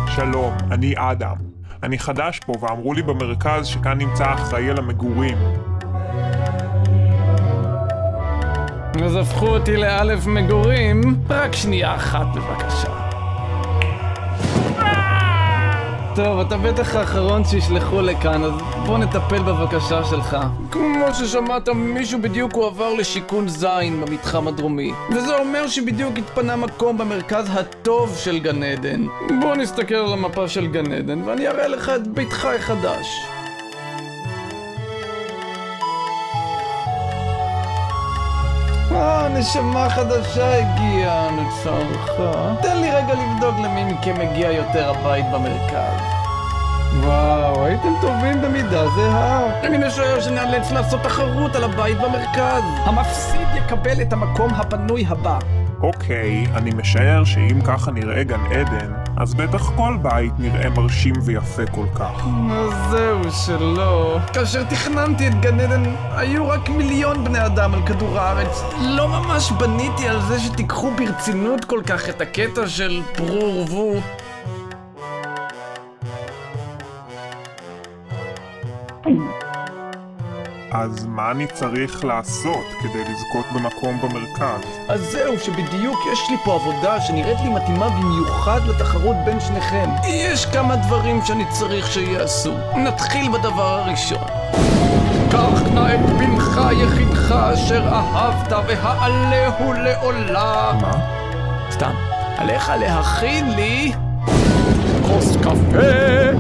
שלום, אני אדם. אני חדש פה ואמרו לי במרכז שכאן נמצא אחראי על המגורים. אז הפכו אותי לאלף מגורים. רק שנייה אחת בבקשה. טוב, אתה בטח האחרון שישלחו לכאן, אז בוא נטפל בבקשה שלך. כמו ששמעת, מישהו בדיוק הועבר לשיכון זין במתחם הדרומי, וזה אומר שבדיוק התפנה מקום במרכז הטוב של גן עדן. בוא נסתכל על המפה של גן עדן ואני אראה לך את ביתך החדש. נשמה חדשה הגיעה, לצערך. תן לי רגע לבדוק למי מכם מגיע יותר הבית במרכז. וואו, הייתם טובים במידה זהה. אני משער שנאלץ לעשות תחרות על הבית במרכז. המפסיד יקבל את המקום הפנוי הבא. אוקיי, אני משער שאם ככה נראה גן עדן, אז בטח כל בית נראה מרשים ויפה כל כך. זהו שלא. כאשר תכננתי את גן עדן, היו רק 1,000,000 בני אדם על כדור הארץ. לא ממש בניתי על זה שתיקחו ברצינות כל כך את הקטע של פרו ורבו. אז מה אני צריך לעשות כדי לזכות במקום במרכז? אז זהו, שבדיוק יש לי פה עבודה שנראית לי מתאימה במיוחד לתחרות בין שניכם. יש כמה דברים שאני צריך שיעשו. נתחיל בדבר הראשון. קח נא את בנך יחידך אשר אהבת והעלהו לעולם. מה? סתם, עליך להכין לי כוס קפה.